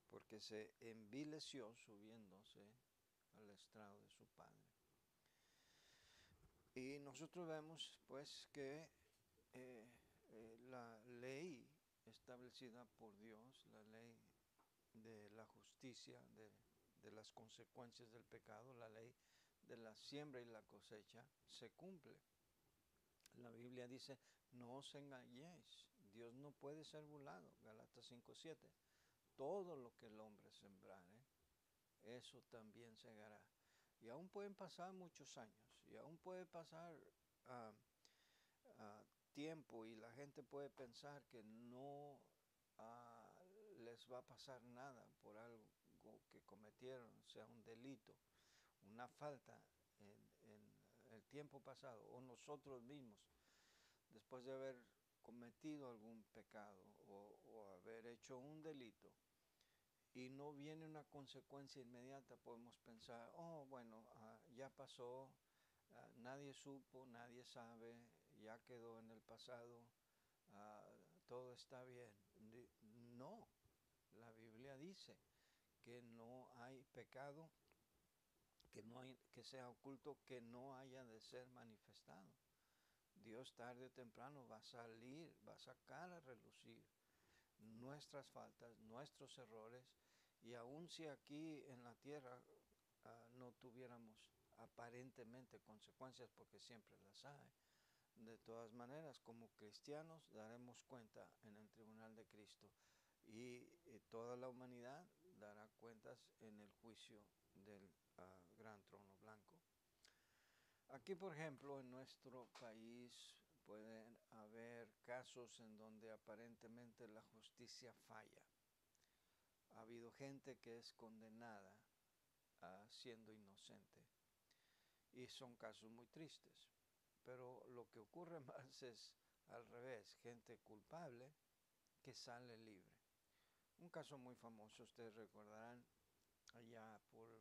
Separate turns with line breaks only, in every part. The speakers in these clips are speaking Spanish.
porque se envileció subiéndose al estrado de su padre. Y nosotros vemos pues que la ley establecida por Dios, la ley de la justicia, de las consecuencias del pecado, la ley de la siembra y la cosecha, se cumple. La Biblia dice, no os engañéis, Dios no puede ser burlado, Galatas 5:7. Todo lo que el hombre sembrare, eso también segará. Y aún pueden pasar muchos años, y aún puede pasar uh, tiempo, y la gente puede pensar que no les va a pasar nada por algo que cometieron, sea un delito, una falta en el tiempo pasado, o nosotros mismos, después de haber cometido algún pecado o haber hecho un delito, y no viene una consecuencia inmediata, podemos pensar, oh, bueno, ya pasó, nadie supo, nadie sabe, ya quedó en el pasado, todo está bien. No, la Biblia dice que no hay pecado, que no hay, que sea oculto, que no haya de ser manifestado. Dios tarde o temprano va a salir, va a sacar a relucir nuestras faltas, nuestros errores, y aun si aquí en la tierra no tuviéramos aparentemente consecuencias, porque siempre las hay, de todas maneras como cristianos daremos cuenta en el tribunal de Cristo, y toda la humanidad dará cuentas en el juicio del gran trono blanco. Aquí, por ejemplo, en nuestro país pueden haber casos en donde aparentemente la justicia falla. Ha habido gente que es condenada siendo inocente, y son casos muy tristes. Pero lo que ocurre más es al revés, gente culpable que sale libre. Un caso muy famoso, ustedes recordarán, allá por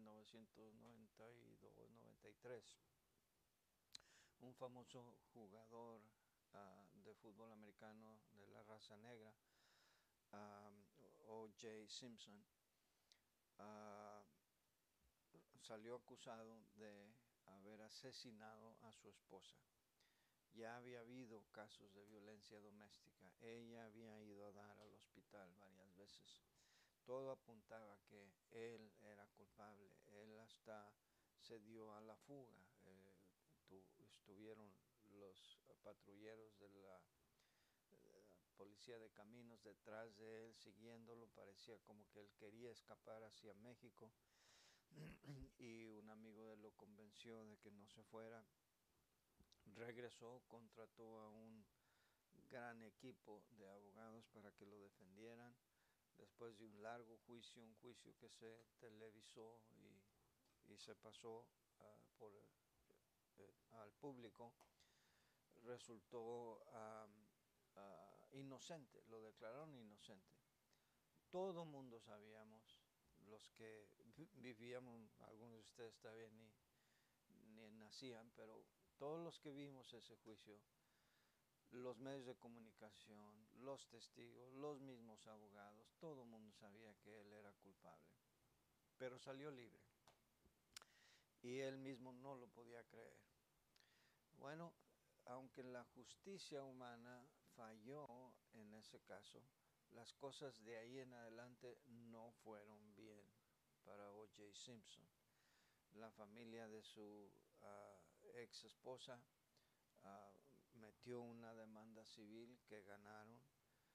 1992-93, un famoso jugador de fútbol americano de la raza negra, O.J. Simpson, uh, salió acusado de haber asesinado a su esposa. Ya había habido casos de violencia doméstica, ella había ido a dar al hospital varias veces. Todo apuntaba que él era culpable, él hasta se dio a la fuga. Estuvieron los patrulleros de la policía de caminos detrás de él, siguiéndolo, parecía como que él quería escapar hacia México, y un amigo de él lo convenció de que no se fuera. Regresó, contrató a un gran equipo de abogados para que lo defendieran. Después de un largo juicio, un juicio que se televisó y se pasó al público, resultó inocente, lo declararon inocente. Todo mundo sabíamos, los que vivíamos, algunos de ustedes todavía ni nacían, pero todos los que vimos ese juicio, los medios de comunicación, los testigos, los mismos abogados, todo el mundo sabía que él era culpable, pero salió libre, y él mismo no lo podía creer. Bueno, aunque la justicia humana falló en ese caso, las cosas de ahí en adelante no fueron bien para O.J. Simpson. La familia de su ex esposa metió una demanda civil que ganaron.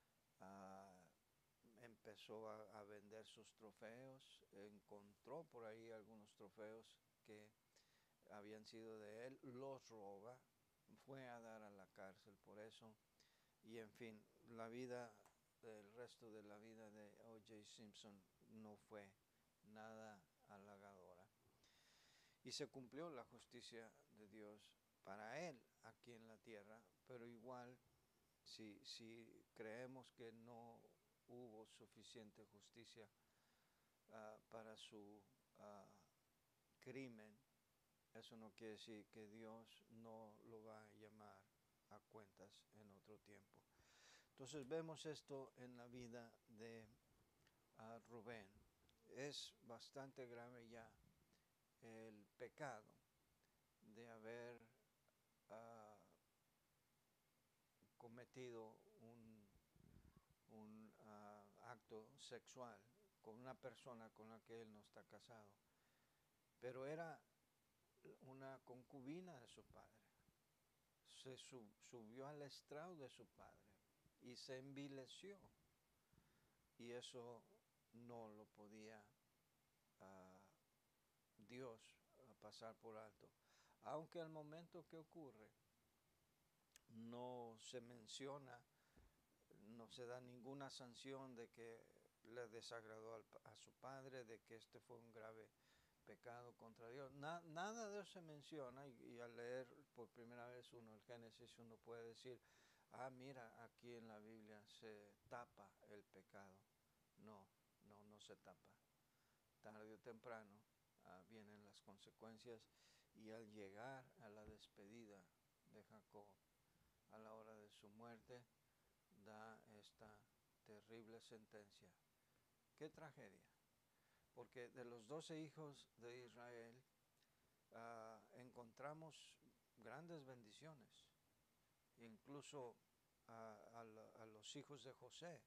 Empezó a vender sus trofeos, encontró por ahí algunos trofeos que habían sido de él, los roba, fue a dar a la cárcel por eso, y en fin, la vida, el resto de la vida de O.J. Simpson no fue nada halagadora. Y se cumplió la justicia de Dios para él aquí en la tierra, pero igual, si creemos que no hubo suficiente justicia para su crimen, eso no quiere decir que Dios no lo va a llamar a cuentas en otro tiempo. Entonces vemos esto en la vida de Rubén. Es bastante grave ya el pecado de haber ah, cometido un acto sexual con una persona con la que él no está casado. Pero era una concubina de su padre. Se subió al estrado de su padre y se envileció. Y eso no lo podía uh, Dios pasar por alto. Aunque al momento que ocurre no se menciona, no se da ninguna sanción de que le desagradó a su padre, de que este fue un grave pecado contra Dios. Nada de eso se menciona y al leer por primera vez uno el Génesis uno puede decir, mira, aquí en la Biblia se tapa el pecado. No, no se tapa. Tarde o temprano vienen las consecuencias y al llegar a la despedida de Jacob, a la hora de su muerte, da esta terrible sentencia. ¡Qué tragedia! Porque de los 12 hijos de Israel encontramos grandes bendiciones, incluso a los hijos de José.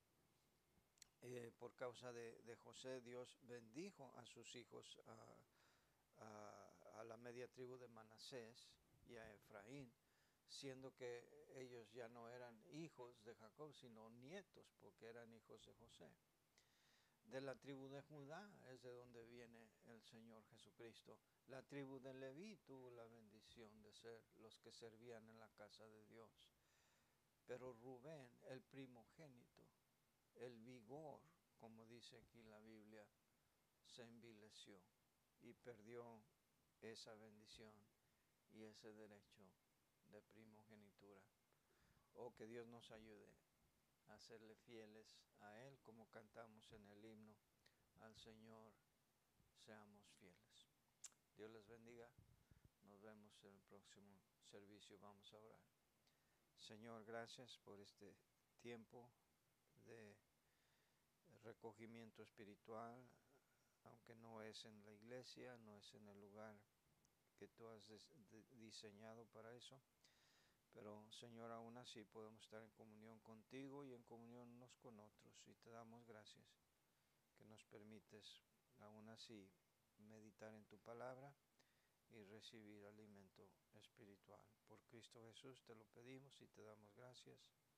Por causa de José, Dios bendijo a sus hijos, a la media tribu de Manasés y a Efraín, siendo que ellos ya no eran hijos de Jacob, sino nietos, porque eran hijos de José. De la tribu de Judá es de donde viene el Señor Jesucristo. La tribu de Leví tuvo la bendición de ser los que servían en la casa de Dios. Pero Rubén, el primogénito, el vigor, como dice aquí la Biblia, se envileció y perdió esa bendición y ese derecho de primogenitura. Oh, que Dios nos ayude a serle fieles a Él, como cantamos en el himno, al Señor seamos fieles. Dios les bendiga. Nos vemos en el próximo servicio. Vamos a orar. Señor, gracias por este tiempo de recogimiento espiritual, aunque no es en la iglesia, no es en el lugar que tú has diseñado para eso. Pero Señor, aún así podemos estar en comunión contigo y en comunión unos con otros. Y te damos gracias que nos permites aún así meditar en tu palabra y recibir alimento espiritual. Por Cristo Jesús te lo pedimos y te damos gracias.